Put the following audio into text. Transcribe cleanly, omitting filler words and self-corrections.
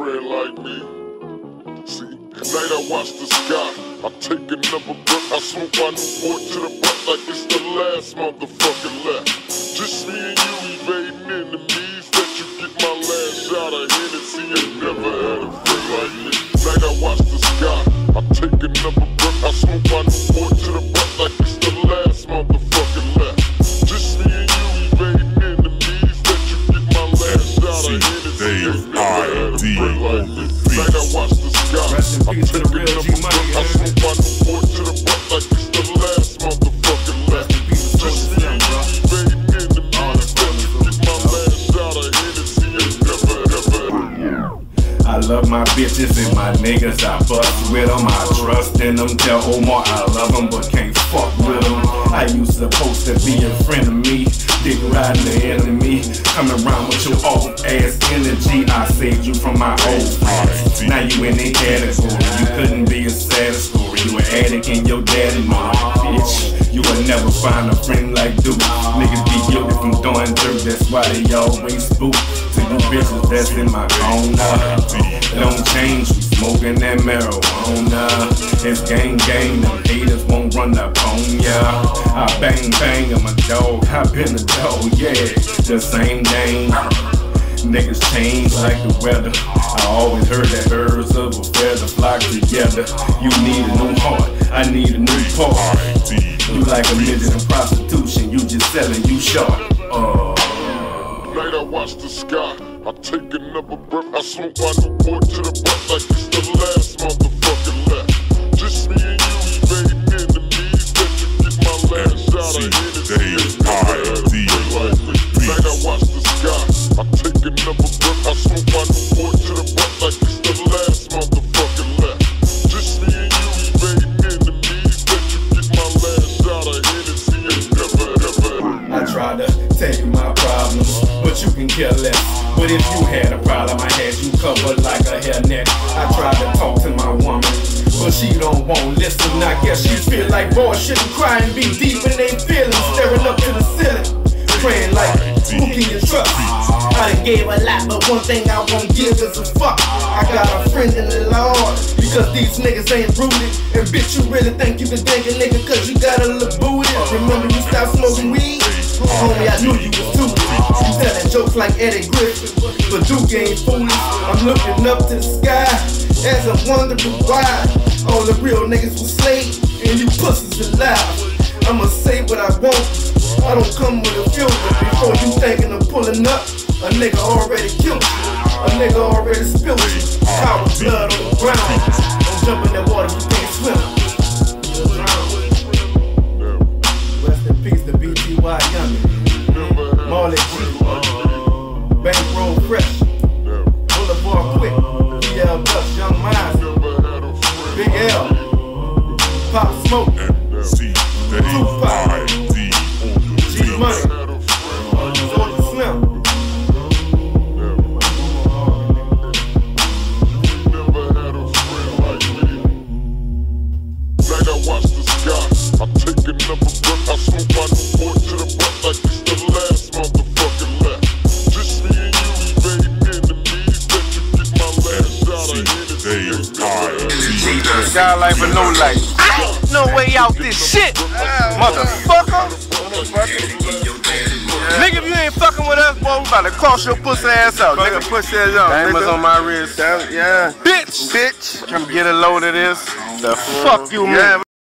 friend like me. See, night I watch the sky, I take another breath, I smoke my Newport to the butt like it's the last motherfucking left. Just me and you evading enemies, that you get my last shot of Hennessy. Ain't never had a friend like me. Night I watch the sky, I take another breath, I smoke my Newport to the butt like it's the last motherfucking left. Just me and you evading enemies, that you get my last shot of Hennessy. Ain't never had a friend like me. Night I watch the sky, I take another breath, I smoke my Newport to the butt like it's the last motherfucking left. Just me and you evading enemies, that you get my last shot of Hennessy. Ain't never I love my bitches and my niggas, I bust with them. I trust in them, tell Omar I love them, but can't fuck with them. I used supposed to be a friend of me, dick riding the enemy, coming around with your old ass energy. I saved you from my old past. Now you in the category, you couldn't be a sad story. You an addict and your daddy know it, bitch. You will never find a friend like Duke. Niggas be guilty from doing dirt, that's why they always spook. To you bitches that's in my corner, don't change, we smoking that marijuana. It's gang, them haters won't run up on ya. I bang, I'm a dog, I been a dog, yeah. The same game, niggas change like the weather. I always heard that birds of a feather flock together. You need a new heart, I need a new part. You like a midget in prostitution, you just selling, you short. Night I watch the sky, I take another breath, I smoke my Newport to the butt like it's the last motherfucking left. Just me and you evading enemies, that you get my last shot of Hennessy. Ain't never had a friend like me. Night I watch the sky, I take another breath, I smoke my Newport to the butt like it's the last motherfucking left. Just me and you evading enemies, that you get my last shot of Hennessy. Ain't never. I try to tell you my problems, but you can care less. But if you had a problem, I had you covered like a hairnet. I tried to talk to my woman, but she don't want listen. I guess she feel like boys shouldn't cry and be deep in their feelings, staring up to the ceiling, praying like, who can you trust? I done gave a lot, but one thing I won't give is a fuck. I got a friend in the Lord, because these niggas ain't rooted. And bitch, you really think you can thank a nigga cause you got a little booty? Remember you stopped smoking weed? Homie, I knew you was stupid. You telling jokes like Eddie Griffin, but Duke ain't foolish. I'm looking up to the sky as I'm wondering why all the real niggas was slaves and you pussies alive. I'ma say what I want, I don't come with a filter. Before you thinking of pulling up, a nigga already killed you, a nigga already spilled you. Power blood on the ground, don't jump in that water, you can't swim. Rest in peace to BTY Youngin, Marley G, Bankroll Fresh, Boulevard Quick, DL Bus, Young Minds, Big L, Pop Smoke, Tupac, G Money, Soldier Slim. Night I watch the sky, I take another breath, I smoke my Newport to the butt like it's the last motherfucking left. Just me and you evading enemies, that you get my last shot of Hennessy. God life or no life. No way out this shit, motherfucker. Nigga, if you ain't fucking with us, boy, we about to cross your pussy ass out. Nigga, pussy ass out. Diamonds on my wrist. Yeah. Bitch. Come get a load of this. The fuck you, man.